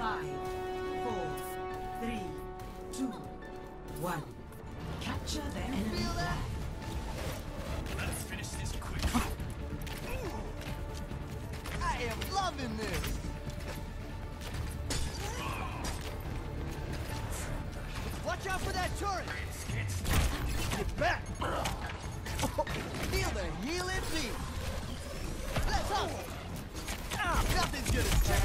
5, 4, 3, 2, 1. Capture the enemy flag. Let's finish this quick. I am loving this. Watch out for that turret. Get back. Feel the healing beam. Let's go. Nothing's gonna check.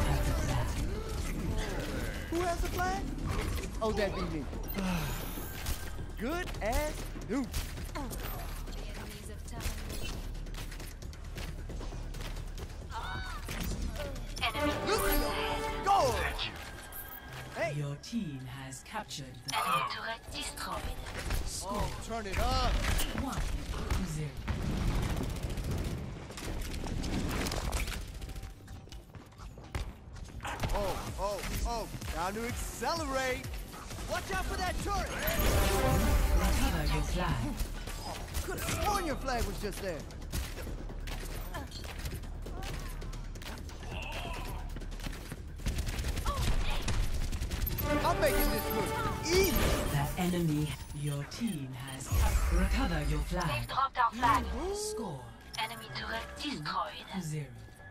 Who has the flag? Oh, that be me. Good as new. Go! Hey! Your team has captured the Enemy flag. turret destroyed. Oh, turn it up. 1 to 0. Oh, time to accelerate. Watch out for that turret. Recover your flag. Could have sworn your flag was just there. I'm making this look easy. The enemy, your team has recover your They've flag. dropped our flag. Score Enemy turret destroyed. 0.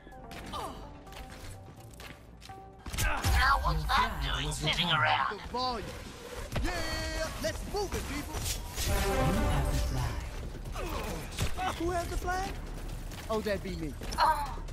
Now what's Your that flag doing was sitting returned. around? The volume. Yeah, let's move it, people. You have the flag. Who has the flag? Oh, that be me. Oh,